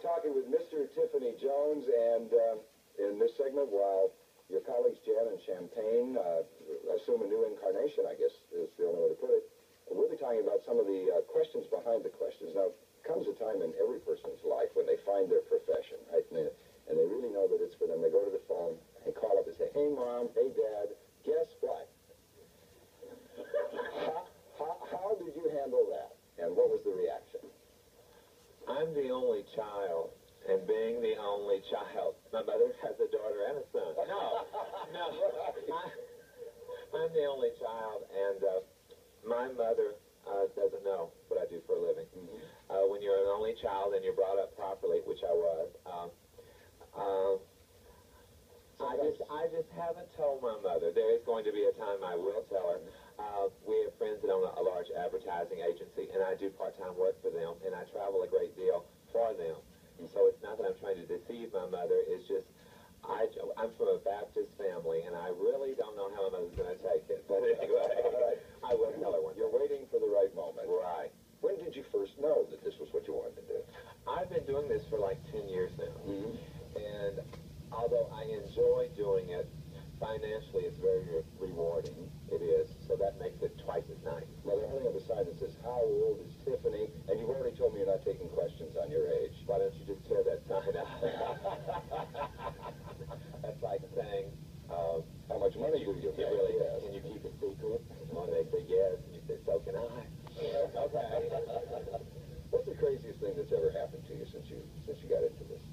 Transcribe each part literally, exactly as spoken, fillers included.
talking with Mister Tiffany Jones, and uh, in this segment, while your colleagues Jan and Champagne uh, assume a new incarnation, I guess is the only way to put it, we'll be talking about some of the uh, questions behind the questions. Now, comes a time in every person's life when they find their profession, right? And they, and they really know that it's for them. They go to the phone and call up and say, "Hey, Mom, hey, Dad, guess what?" how, how, how did you handle that? And what was the reaction? I'm the only child, and being the only child, my mother has a daughter and a son. No, no, I, I'm the only child, and uh, my mother uh, doesn't know what I do for a living. Mm-hmm. uh, when you're an only child and you're brought up properly, which I was, um, uh, I just, I just haven't told my mother. There is going to be a time I will tell her. Uh, we have friends that own a, a large advertising agency, and I do part-time work for them, and I travel a great deal for them. And so it's not that I'm trying to deceive my mother. It's just I, I'm from a Baptist family, and I really don't know how my mother's going to take it. But anyway, I will tell her one. You're waiting for the right moment. Right. When did you first know that this was what you wanted to do? I've been doing this for like ten years now. Mm-hmm. And although I enjoy doing it, financially it's very re rewarding. It is. So that makes it twice as nice. Now, they're holding up a sign that says, "How old is Tiffany?" And you've already told me you're not taking questions on your age. Why don't you just tear that sign out? That's like saying, uh, how much money do you get? Really, yes. Can you keep a secret? Well, they say yes, and you say, so can I. Okay. What's the craziest thing that's ever happened to you since you since you got into this?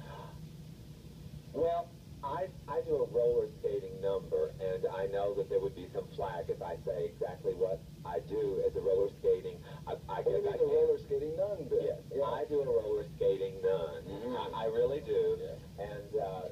Well, I, I do a roller skating number, and I know that there would be some flag if I say exactly what I do as a roller skating. I, I oh, guess you mean I the roller skating nun bit? Yes, yeah. I do a roller skating nun. Mm-hmm. I, I really do. Yeah. And, uh...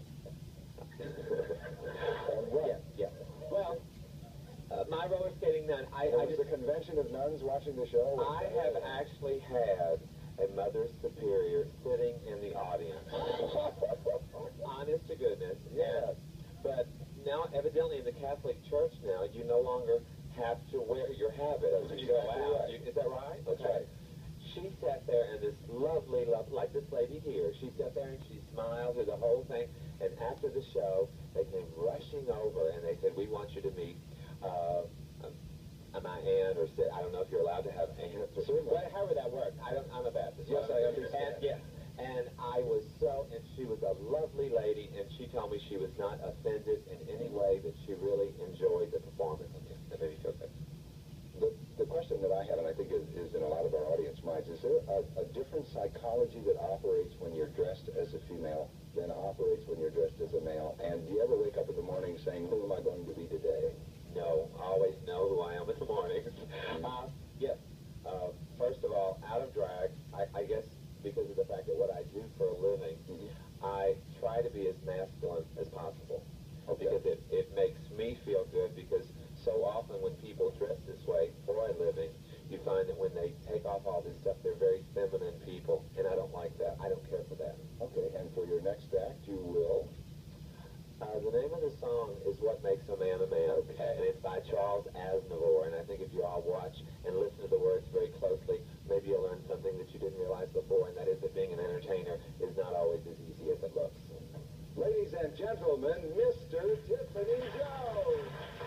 and what? Yeah, yeah. Well, uh, my roller skating nun, I, well, I just... a convention of nuns watching the show? I have actually had a Mother Superior sitting in the audience. Honest to goodness. Yes. But now, evidently, in the Catholic Church now, you no longer have to wear your habit when you go out. Right. You, is that right? That's okay. right. She sat there, and this lovely, love, like this lady here, she sat there and she smiled through the whole thing. And after the show, they came rushing over, and they said, "We want you to meet uh, um, my aunt," or said, I don't know if you're allowed to have aunts, or Certainly. well, however that works. I don't, I'm a Baptist. Yes, I understand. And, yes. And I was so, and she was a lovely lady, and she told me she was not offended in any way, that she really enjoyed the performance. That made me feel good. The, the question that I have, and I think is, is in a lot of our audience minds, is there a, a different psychology that operates when you're dressed as a female than operates when you're dressed as a male? And do you ever wake up in the morning saying, "Who am I going to be today?" No, I always know who I am in the morning. uh, yes. Uh, first of all, out of drag, I, I guess because of the fact that what I do for a living, mm-hmm. I try to be as masculine as possible. Okay. Because it, it makes me feel good, because so often when people dress this way for a living, you find that when they take off all this stuff, they're very feminine people, and I don't like that. I don't care for that. Okay, and for your next act, you will... Uh, the name of the song is What Makes a Man a Man, okay. And it's by Charles Aznavour, and I think if you all watch and listen to the words very closely, maybe you'll learn something that you didn't realize before, and that is that being an entertainer is not always as easy as it looks. Ladies and gentlemen, Mister Tiffany Jones!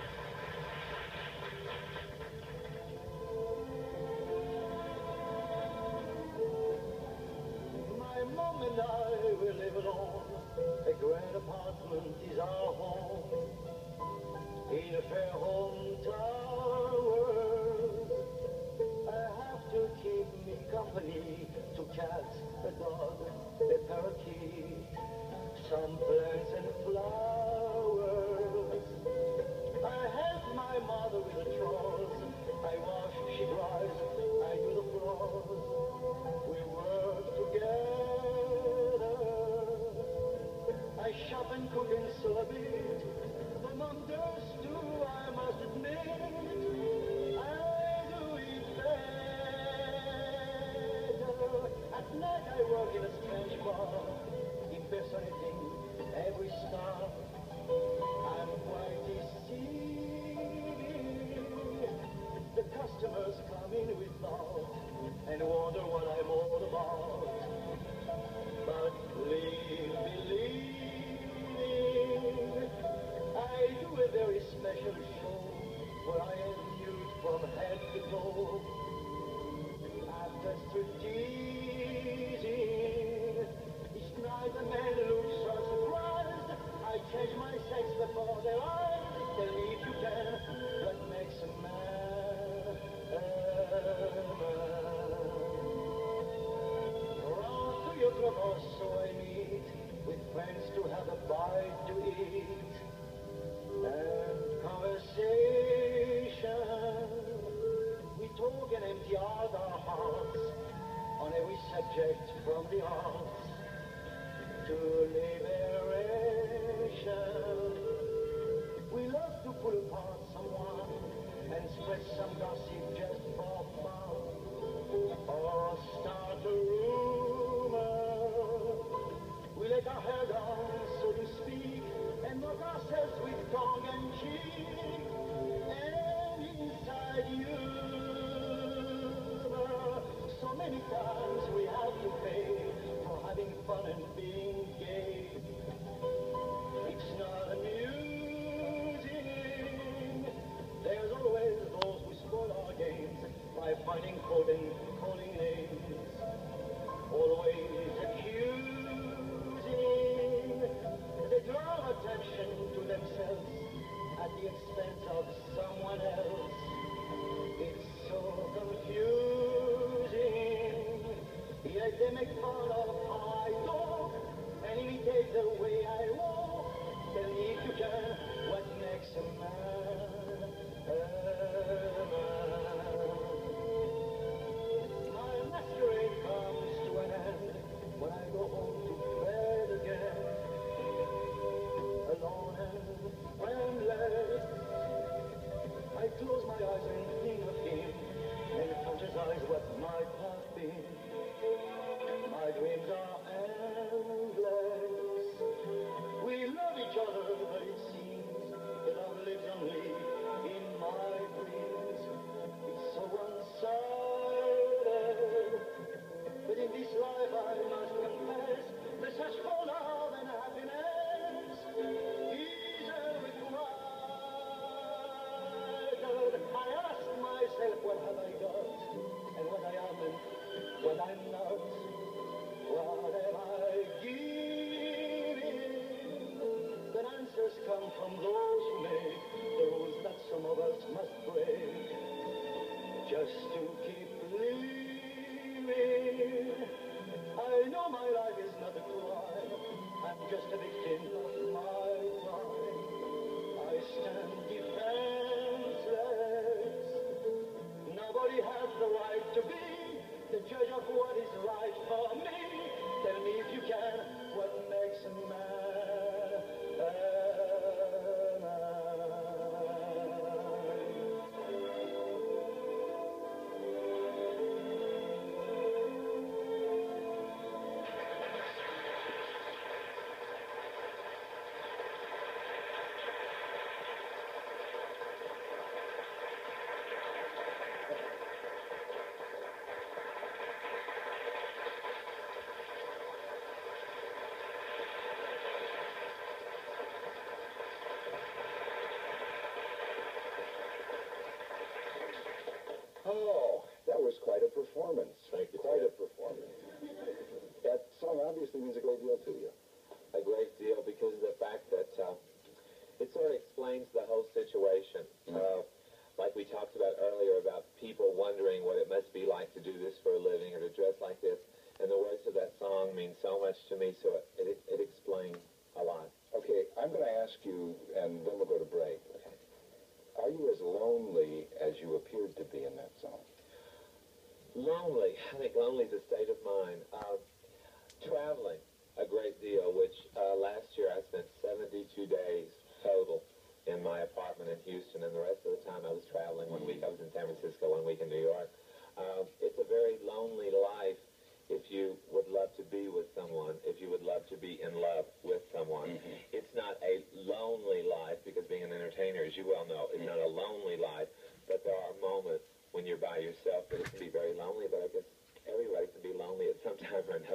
My mom and I will live alone. A grand apartment is our home, in a fair home tower. I have to keep me company, two cats, a dog, a parakeet, some plants and flowers. I help my mother with the chores. I wash, she dries, I do the floors. We work together. I shop and cook and sew a bit. The mom does too, I must admit. I do it better. At night I work in a Spanish bar, impersonating every star. I'm quite deceiving. The customers come in with thought and wonder what I'm all about. or so I meet with friends to have a bite to eat. And conversation, we talk and empty out our hearts on every subject from the arts to liberation. We love to pull apart someone and spread some gossip just for fun, or start a rumor. We let our hair down, so to speak, and mock ourselves with tongue and cheek, and inside humor. So many times we have to pay for having fun and being gay. It's not amusing. There's always those who spoil our games by finding fault and calling names. Always accusing. They draw attention to themselves at the expense of someone else. It's so confusing. Yet they make fun of how I talk and imitate the way I walk. Tell me if you can, what makes a man a man? My masquerade comes to an end when I go home to bed again, alone and friendless. I close my eyes and think of him and fantasize what might have been. My dreams are endless. We love each other, but it seems that love lives only in my dreams. It's so one-sided, but in this life I must confess, the search for love and happiness is required. I ask myself, what have I got, and what I am and what I'm not. What am I giving? The answers come from those who make the rules that some of us must break just to keep living. I know my life is not a crime. I'm just a victim of my crime. I stand defenseless. Nobody has the right to be the judge of what is right for me. Tell me if you can, what makes a man a man? Oh, that was quite a performance. Thank you, Quite sir. a performance. That song obviously means a great deal to you. A great deal because of the fact that uh, it sort of explains the whole situation. Uh, like we talked about earlier about people wondering what it must be like to do this for a living or to dress like this. And the words of that song mean so much to me, so it, it, it explains a lot. Okay, I'm going to ask you, and then we'll go to break. Are you as lonely as you appeared to be in that song? Lonely. I think lonely is a state of mind. Uh, traveling a great deal, which uh, last year I spent seventy-two days total in my apartment in Houston, and the rest of the time I was traveling. One week I was in San Francisco, one week in New York. Uh, it's a very lonely life if you would love to be with someone, if you would love to be in love with someone. Mm-hmm. It's not a lonely life, because being an entertainer, as you well know, is mm-hmm. not a lonely life, but there are moments when you're by yourself that it can be very lonely, but I guess everybody can be lonely at some time or another.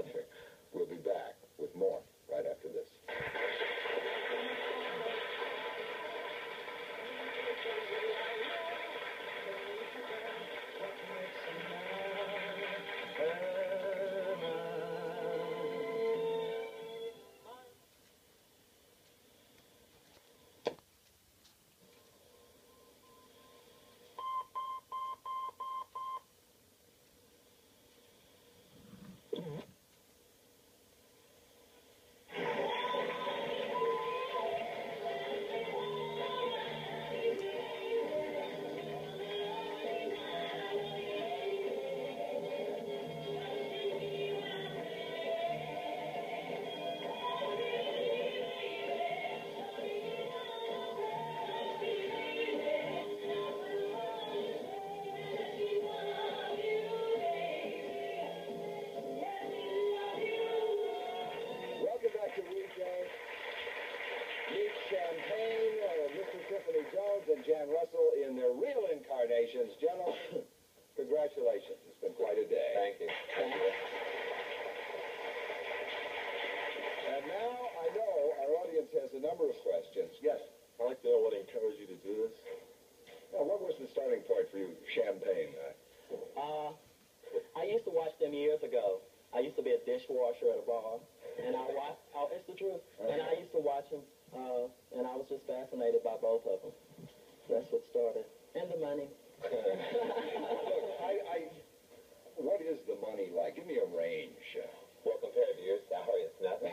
congratulations. Gentlemen, congratulations. It's been quite a day. Thank you. Thank you. And now I know our audience has a number of questions. Yes. I'd like to know what encouraged you to do this. Now, what was the starting point for you, Champagne? Uh, I used to watch them years ago. I used to be a dishwasher at a bar, and I watched, oh, it's the truth. And I used to watch them, uh, and I was just fascinated by both of them. That's what started. And the money. Look, I, I, what is the money like? Give me a range. Well, compared to your salary, it's nothing.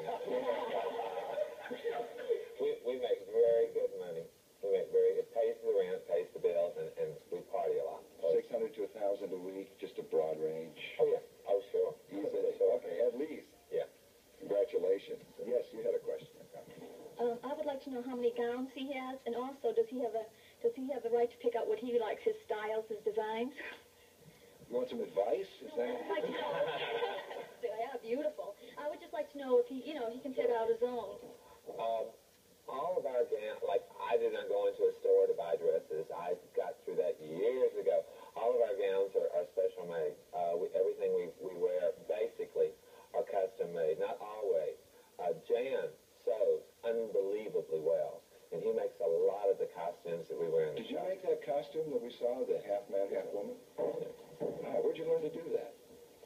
we, we make very good money. We make very, it pays the rent, pays the bills, and, and we party a lot. six hundred to one thousand a week, just a broad range. Oh, yeah. Oh, sure. Easily. Okay, at least. Yeah. Congratulations. Yes, you had a question. Um, I would like to know how many gowns he has, and also does he have a does he have the right to pick out what he likes, his styles, his designs? You want some advice? Is that? I'd like to know. Yeah, beautiful. I would just like to know if he, you know, he can pick out his own. Um, all of our gowns, like I did not go into a store to buy dresses. I got through that years ago. All of our gowns are, are special made. Uh, we, everything we, we wear basically are custom made. Not always. Uh, Jan sews unbelievably well, and he makes a lot of the costumes that we wear in the Did you shop. make that costume that we saw, the half man, half woman? Wow, where'd you learn to do that?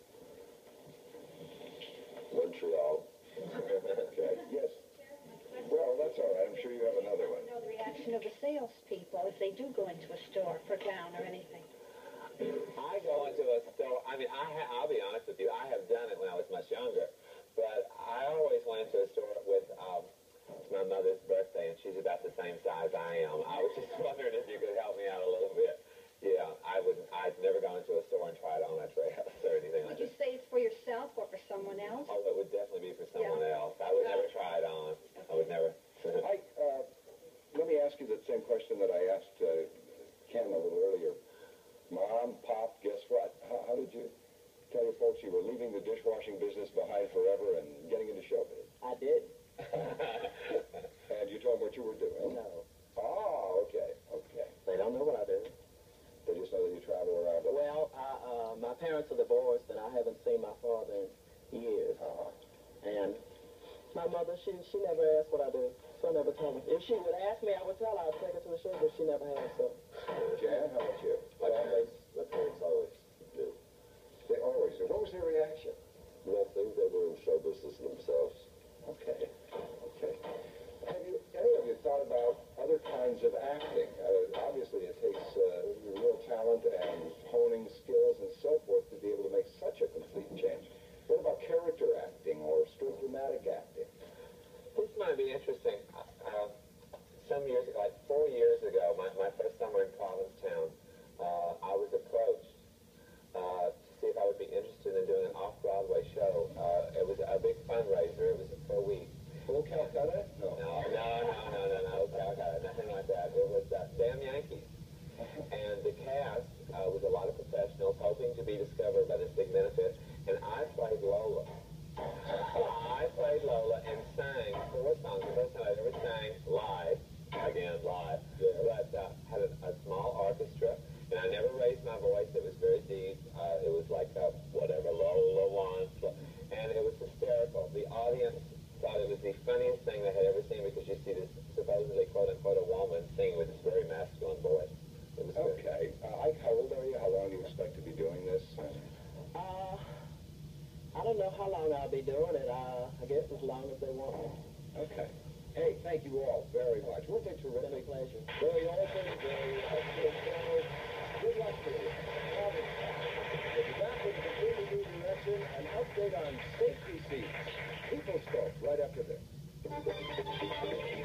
Montreal. Okay, yes. Well, that's all right. I'm sure you have another one. Know the reaction of the salespeople if they do go into a store for a gown or anything. I go into a store, I mean, I ha- I'll be honest with you, I have done it when I was much younger, but I always went into a store with, um, it's my mother's birthday, and she's about the same size I am. I was just wondering if you could help me out a little bit. Yeah, I would, I'd never gone into a store and tried on a dress or anything like Would you that. say it's for yourself or for someone else? Oh, it would definitely be for someone Yeah. else. I would never try it on. I would never. I, uh, let me ask you the same question that I asked uh, Ken a little earlier. Mom, Pop, guess what? How, how did you tell your folks you were leaving the dishwashing business behind forever and getting into showbiz? I did. And you told them what you were doing? No. Oh, okay, okay. They don't know what I do. They just know that you travel around. Well, I, uh, my parents are divorced, and I haven't seen my father in years. Uh-huh. And my mother, she she never asked what I do, so I never told her. If she would ask me, I would tell her I'd take her to the show, but she never has, so. Jan, how about you? My parents, my parents always knew. They always do. What was their reaction? Nothing. They were in show business themselves. Okay, okay. Have you, any of you thought about other kinds of acting? Uh, obviously, it takes uh, real talent and honing skills and so forth to be able to make such a complete change. What about character acting or straight dramatic acting? This might be interesting. Uh, some years ago, like four years ago, my, my first summer in Provincetown, uh, I was approached uh, to see if I would be interested in doing an off-Broadway show. Uh, it was a big fundraiser. It was for a week. Full Calcutta? No, no, no, no, no, no, Calcutta, nothing like that. It was uh, Damn Yankees. And the cast uh, was a lot of professionals hoping to be discovered by this big benefit. And I played Lola. I played Lola and sang four songs. The first time I'd ever sang live, again live, but uh, had a, a small orchestra. And I never raised my voice. It was very deep. Uh, it was like uh, whatever Lola wants. And it was hysterical. The audience thought it was the funniest thing they had ever seen because you see this supposedly quote-unquote a woman singing with this very masculine voice. It was good. Okay. Uh, Ike, how old are you? How long do you expect to be doing this? Uh, I don't know how long I'll be doing it. Uh, I guess as long as they want me. Okay. Hey, thank you all very much. Weren't they It's been a terrific? pleasure. Very open, very uh, straightforward. Good luck to you. We'll be back with a completely new direction, an update on safety seats. People Scope, right after this.